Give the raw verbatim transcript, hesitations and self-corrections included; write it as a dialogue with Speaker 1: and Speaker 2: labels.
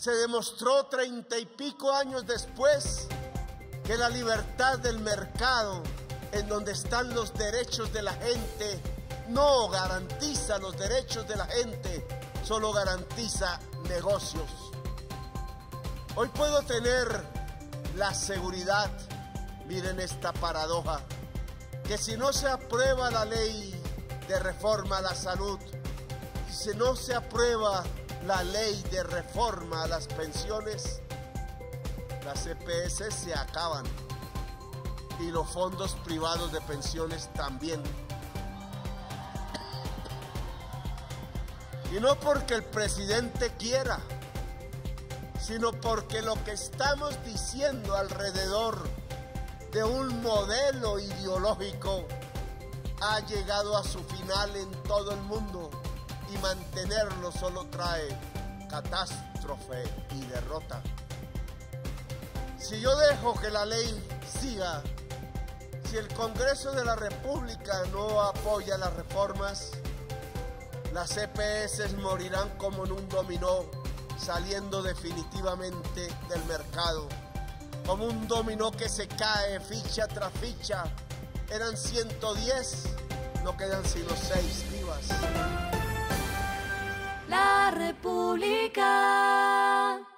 Speaker 1: Se demostró treinta y pico años después que la libertad del mercado, en donde están los derechos de la gente, no garantiza los derechos de la gente, solo garantiza negocios. Hoy puedo tener la seguridad, miren esta paradoja, que si no se aprueba la ley de reforma a la salud, si no se aprueba la ley de reforma a las pensiones, las E P S se acaban y los fondos privados de pensiones también. Y no porque el presidente quiera, sino porque lo que estamos diciendo alrededor de un modelo ideológico ha llegado a su final en todo el mundo, y mantenerlo solo trae catástrofe y derrota. Si yo dejo que la ley siga, si el Congreso de la República no apoya las reformas, las E P S morirán como en un dominó, saliendo definitivamente del mercado, como un dominó que se cae ficha tras ficha. Eran ciento diez, no quedan sino seis vivas.
Speaker 2: La República.